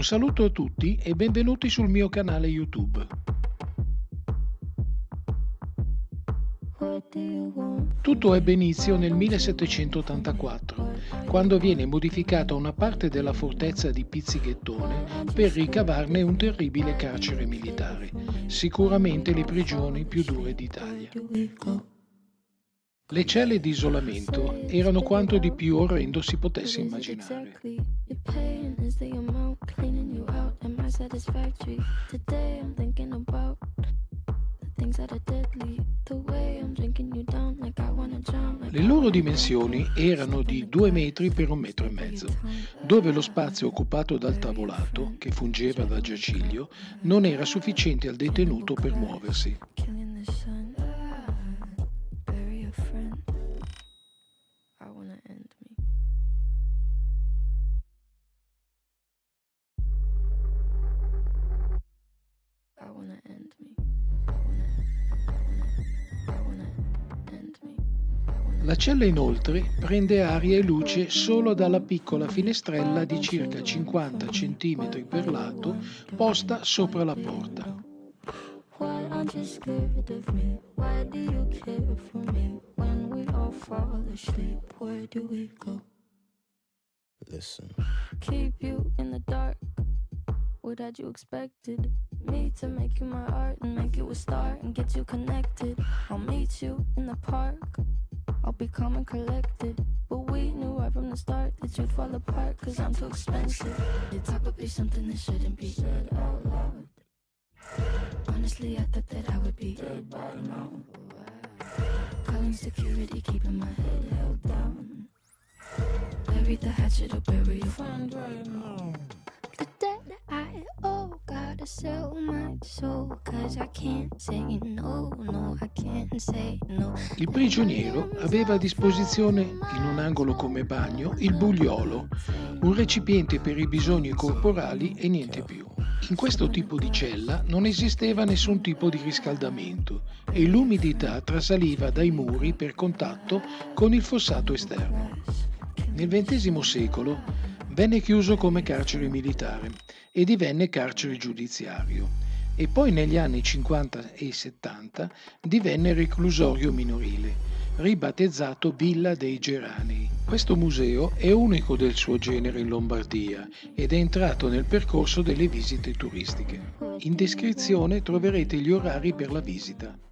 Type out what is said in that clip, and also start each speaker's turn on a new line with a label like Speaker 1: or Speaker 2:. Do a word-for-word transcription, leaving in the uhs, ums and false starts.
Speaker 1: Un saluto a tutti e benvenuti sul mio canale YouTube. Tutto ebbe inizio nel millesettecentottantaquattro, quando viene modificata una parte della fortezza di Pizzighettone per ricavarne un terribile carcere militare, sicuramente le prigioni più dure d'Italia. Le celle di isolamento erano quanto di più orrendo si potesse immaginare. Le loro dimensioni erano di due metri per un metro e mezzo, dove lo spazio occupato dal tavolato, che fungeva da giaciglio, non era sufficiente al detenuto per muoversi. La cella inoltre prende aria e luce solo dalla piccola finestrella di circa cinquanta centimetri per lato posta sopra la porta.
Speaker 2: What had you expected? Me to make you my art and make you a star and get you connected. I'll meet you in the park. I'll be calm and collected. But we knew right from the start that you'd fall apart, cause I'm too expensive. Your talk would be something that shouldn't be said out loud. Honestly, I thought that I would be dead by now. Calling security, keeping my head held down. Bury the hatchet or bury your friend right now. The debt I owe, gotta sell my soul, cause I can't say no, no, I can't say no.
Speaker 1: Il prigioniero aveva a disposizione, in un angolo come bagno, il bugliolo, un recipiente per i bisogni corporali e niente più. In questo tipo di cella non esisteva nessun tipo di riscaldamento e l'umidità trasaliva dai muri per contatto con il fossato esterno. Nel ventesimo secolo venne chiuso come carcere militare e divenne carcere giudiziario e poi negli anni cinquanta e settanta divenne reclusorio minorile, ribattezzato Villa dei Geranei. Questo museo è unico del suo genere in Lombardia ed è entrato nel percorso delle visite turistiche. In descrizione troverete gli orari per la visita.